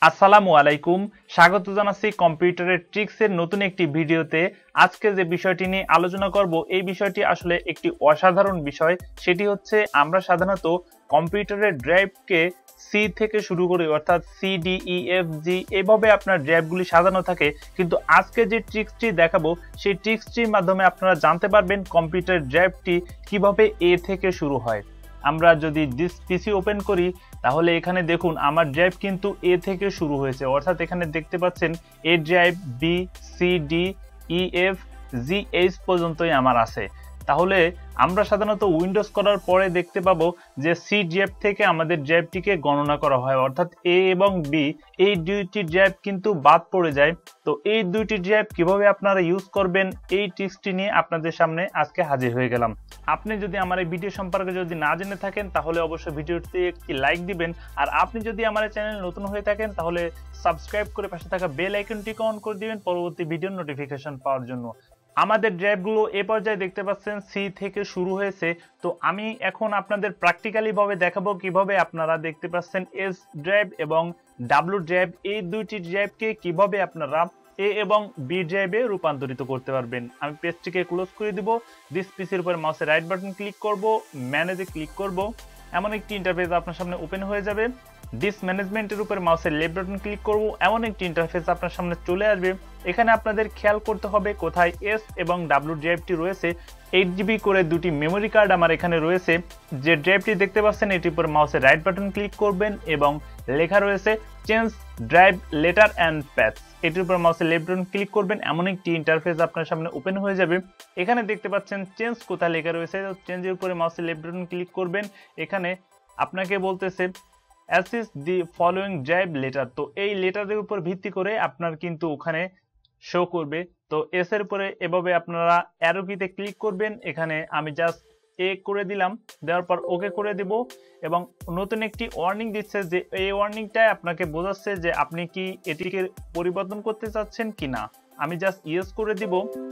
আসসালামু আলাইকুম, স্বাগত জানাচ্ছি কম্পিউটারের ট্রিক্সের নতুন একটি ভিডিওতে। আজকে যে বিষয়টি নিয়ে আলোচনা করব এই বিষয়টি আসলে একটি অসাধারণ বিষয়। সেটি হচ্ছে আমরা সাধারণত কম্পিউটারের ড্রাইভকে সি থেকে শুরু করি, অর্থাৎ C D E F G এভাবে আপনার ড্রাইভগুলি সাজানো থাকে। কিন্তু আজকে যে ট্রিক্সটি দেখাবো সেই ট্রিক্সটির মাধ্যমে আপনারা জানতে পারবেন কম্পিউটার ড্রাইভটি কিভাবে এ থেকে শুরু হয়। আমরা যদি দিস পিসি ওপেন করি তাহলে এখানে দেখুন আমার ড্রাইভ কিন্তু এ থেকে শুরু হয়েছে, অর্থাৎ এখানে দেখতে পাচ্ছেন A drive, B, C, D, E, F, G, H পর্যন্তই আমার আছে। তাহলে আমরা সাধারণত উইন্ডোজ করার পরে দেখতে পাবো যে সি ড্রাইভ থেকে আমাদের ড্রাইভটিকে গণনা করা হয়, অর্থাৎ এ এবং বি এই দুইটি ড্রাইভ কিন্তু বাদ পড়ে যায়। তো এই দুইটি ড্রাইভ কিভাবে আপনারা ইউজ করবেন এই ট্রিক্সটি নিয়ে আপনাদের সামনে আজকে হাজির হয়ে গেলাম। আপনি যদি আমার এই ভিডিও সম্পর্কে যদি না জেনে থাকেন তাহলে অবশ্যই ভিডিওতে একটি লাইক দিবেন, আর আপনি যদি আমার চ্যানেল নতুন হয়ে থাকেন তাহলে সাবস্ক্রাইব করে পাশে থাকা বেল আইকনটিকে অন করে দিবেন পরবর্তী ভিডিওর নোটিফিকেশন পাওয়ার জন্য। আমাদের ড্রাইভগুলো এ পর্যায়ে দেখতে পাচ্ছেন সি থেকে শুরু হয়েছে। তো আমি এখন আপনাদের প্র্যাকটিক্যালি ভাবে দেখাবো কিভাবে আপনারা দেখতে পাচ্ছেন এস ড্রাইভ এবং ডাব্লিউ ড্রাইভ এই দুইটি ড্রাইভকে কিভাবে আপনারা এ এবং বি ড্রাইভে রূপান্তরিত করতে পারবেন। আমি পেজটিকে ক্লোজ করে দিব, দিস পিসির উপর মাউসের রাইট বাটন ক্লিক করব, ম্যানেজে ক্লিক করব, এমন একটি ইন্টারফেস আপনার সামনে ওপেন হয়ে যাবে। ডিস ম্যানেজমেন্টের উপর মাউসের লেফট বাটন ক্লিক করব, এমন একটি ইন্টারফেস আপনার সামনে চলে আসবে। এখানে আপনাদের খেয়াল করতে হবে কোথায় এস এবং ডাব্লিউ ড্রাইভটি রয়েছে। 8 জিবি করে দুটি মেমোরি কার্ড আমার এখানে রয়েছে। যে ড্রাইভটি দেখতে পাচ্ছেন এটির উপর মাউসের রাইট বাটন ক্লিক করবেন এবং লেখা রয়েছে change drive letter and path, এটির উপর মাউসের লেফট বাটন ক্লিক করবেন, এমন একটি ইন্টারফেস আপনার সামনে ওপেন হয়ে যাবে। এখানে দেখতে পাচ্ছেন চেঞ্জ কোথায় লেখা রয়েছে, চেঞ্জের উপরে মাউসের লেফট বাটন ক্লিক করবেন। এখানে আপনাকে বলতেছে অ্যাসিস দি ফলোইং ড্রাইভ লেটার, তো এই লেটারের উপর ভিত্তি করে আপনার কিন্তু ওখানে শো করবে। তো এস এর উপরে এভাবে আপনারা অ্যারো কিতে ক্লিক করবেন। এখানে আমি জাস্ট এ করে দিলাম, দেওয়ার পর ওকে করে দিব এবং নতুন একটি ওয়ার্নিং দিচ্ছে যে এই ওয়ার্নিংটা আপনাকে বোঝাচ্ছে যে আপনি কি এটিকে পরিবর্তন করতে চাচ্ছেন কিনা। আমি জাস্ট ইয়েস করে দিব।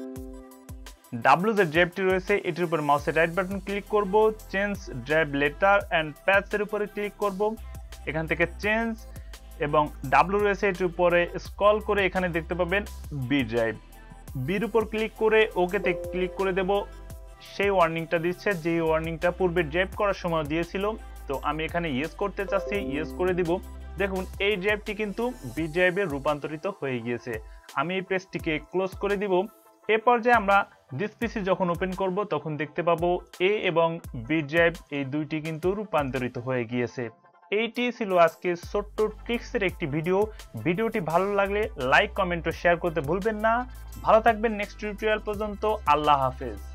ডাব্লিউ যে ড্রাইভটি রয়েছে এটির উপর মাউসের রাইট বাটন ক্লিক করব, change drive letter and path এর উপরে ক্লিক করব। এখান থেকে চেঞ্জ এবং ডাব্লিউ রয়েছে এটির উপরে স্ক্রল করে এখানে দেখতে পাবেন বি ড্রাইভ, বির উপর ক্লিক করে ওকেতে ক্লিক করে দেব। সেই ওয়ার্নিংটা দিচ্ছে যে ওয়ার্নিংটা পূর্বে ড্রাইভ করার সময় দিয়েছিল। তো আমি এখানে ইয়েস করতে চাচ্ছি, ইয়েস করে দিব। দেখুন এই ড্রাইভটি কিন্তু বি ড্রাইভে রূপান্তরিত হয়ে গিয়েছে। আমি এই পেজটিকে ক্লোজ করে দিব। এ পর্যায়ে আমরা দিস পিসি যখন ওপেন করব তখন দেখতে পাবো এ এবং বি ড্রাইভ এই দুইটি কিন্তু রূপান্তরিত হয়ে গিয়েছে। এইটি ছিল আজকে ছোট্ট ট্রিক্সের একটি ভিডিও। ভিডিওটি ভালো লাগলে লাইক, কমেন্ট ও শেয়ার করতে ভুলবেন না। ভালো থাকবেন নেক্সট টিউটোরিয়াল পর্যন্ত। আল্লাহ হাফেজ।